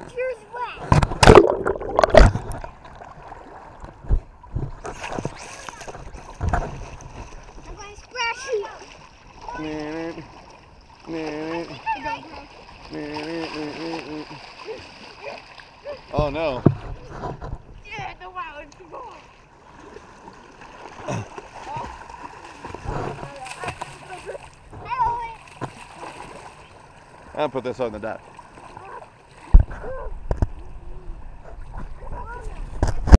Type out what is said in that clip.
Yours wet. I'm going to splash you. Oh no. Yeah, the wild boy. I'll put this on the deck.